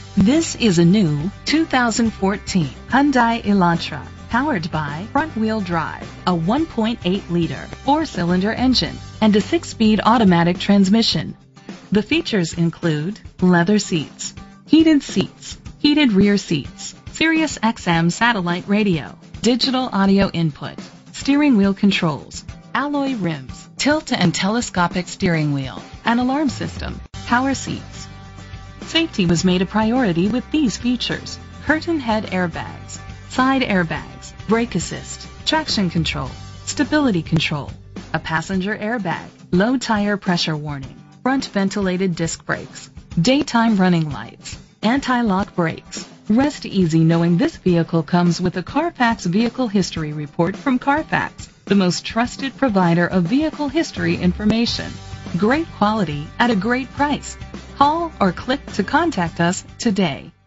This is a new 2014 Hyundai Elantra, powered by front-wheel drive, a 1.8-liter four-cylinder engine, and a 6-speed automatic transmission. The features include leather seats, heated rear seats, Sirius XM satellite radio, digital audio input, steering wheel controls, alloy rims, tilt and telescopic steering wheel, an alarm system, power seats. Safety was made a priority with these features: curtain head airbags, side airbags, brake assist, traction control, stability control, a passenger airbag, low tire pressure warning, front ventilated disc brakes, daytime running lights, anti-lock brakes. Rest easy knowing this vehicle comes with a Carfax Vehicle History Report from Carfax, the most trusted provider of vehicle history information. Great quality at a great price. Call or click to contact us today.